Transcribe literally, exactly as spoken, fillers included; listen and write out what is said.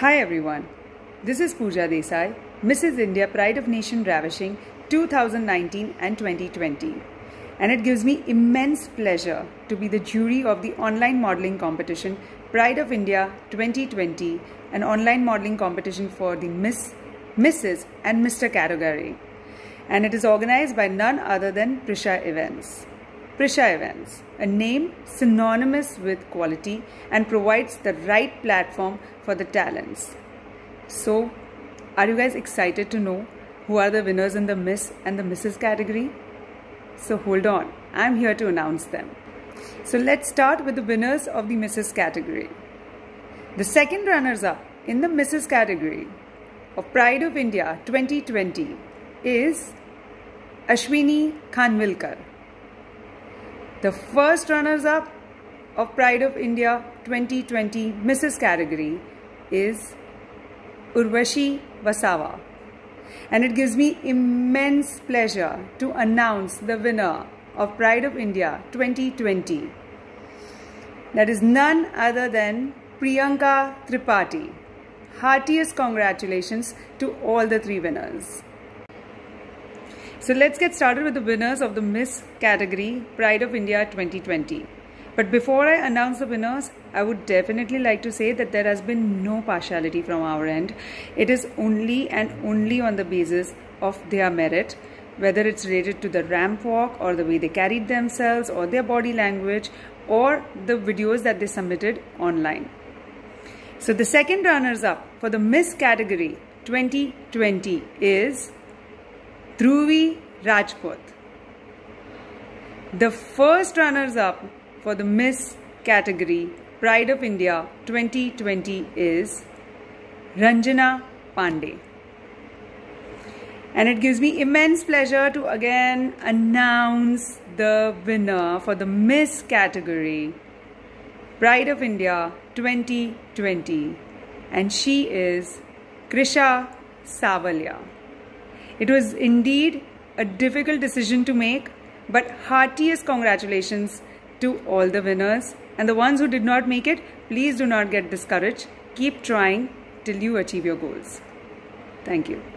Hi everyone, this is Pooja Desai, Missus India Pride of Nation Ravishing two thousand nineteen and twenty twenty, and it gives me immense pleasure to be the jury of the online modelling competition Pride of India twenty twenty, an online modelling competition for the Miss, Missus and Mister category, and it is organized by none other than Prisha Events. Prisha Events, a name synonymous with quality and provides the right platform for the talents. So, are you guys excited to know who are the winners in the Miss and the Missus category? So hold on, I'm here to announce them. So let's start with the winners of the Missus category. The second runners-up in the Missus category of Pride of India twenty twenty is Ashwini Khanvilkar. The first runners-up of Pride of India twenty twenty Missus category is Urvashi Vasawa. And it gives me immense pleasure to announce the winner of Pride of India twenty twenty. That is none other than Priyanka Tripathi. Heartiest congratulations to all the three winners. So let's get started with the winners of the Miss category Pride of India twenty twenty. But before I announce the winners, I would definitely like to say that there has been no partiality from our end. It is only and only on the basis of their merit, whether it's related to the ramp walk or the way they carried themselves or their body language or the videos that they submitted online. So the second runners-up for the Miss category twenty twenty is Dhruvi Rajput. The first runners-up for the Miss category Pride of India twenty twenty is Ranjana Pandey. And it gives me immense pleasure to again announce the winner for the Miss category Pride of India twenty twenty, and she is Krisha Savalia. It was indeed a difficult decision to make, but heartiest congratulations to all the winners, and the ones who did not make it, please do not get discouraged. Keep trying till you achieve your goals. Thank you.